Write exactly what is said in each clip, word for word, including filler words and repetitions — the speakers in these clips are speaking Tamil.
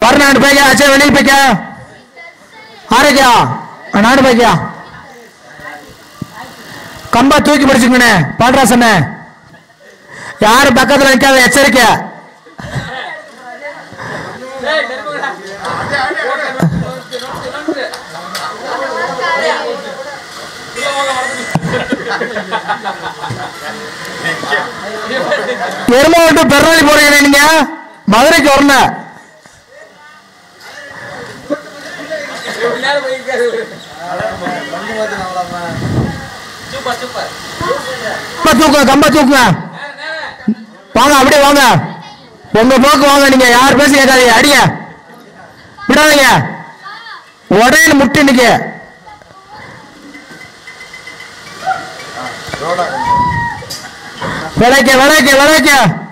பர்னாடு பைக்கா சரி வெளியே பைக்கா ஆரோக்கியா நாடு பைக்கா கம்பா தூக்கி பிடிச்சுங்கண்ணே பால்ராசண்ணே யாரு பக்கத்துல நிக்காத எச்சரிக்கை எருமாவட்டு பெருநாளி போறீங்க நீங்க மதுரைக்கு வரணும் தூக்குங்க கம்பா தூக்குங்க வாங்க அப்படியே வாங்க உங்க போக்கு வாங்க நீங்க யார் பேசி கேட்காதீங்க அடிங்க விடாதீங்க உடனே முட்டி இன்னைக்கு விளைக்க விளைக்க விளைக்க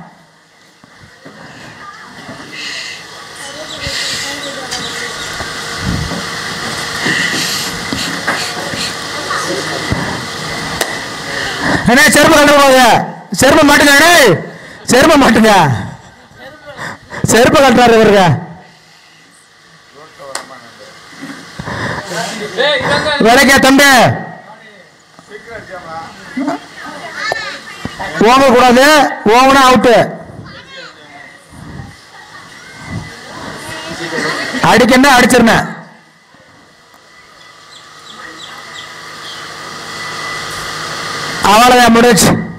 என்ன செருப்பு கண்டு போகுது செருப்ப மாட்டுங்க செருப்ப மாட்டுங்க செருப்ப கட்டுறாரு இவருங்க விளைக்க தம்பி ஓங்க கூடாது ஓங்கனா அவுட்டு அடிக்கன்னா அடிச்சிருந்தேன் அவ்வளவுதான் முடிச்சு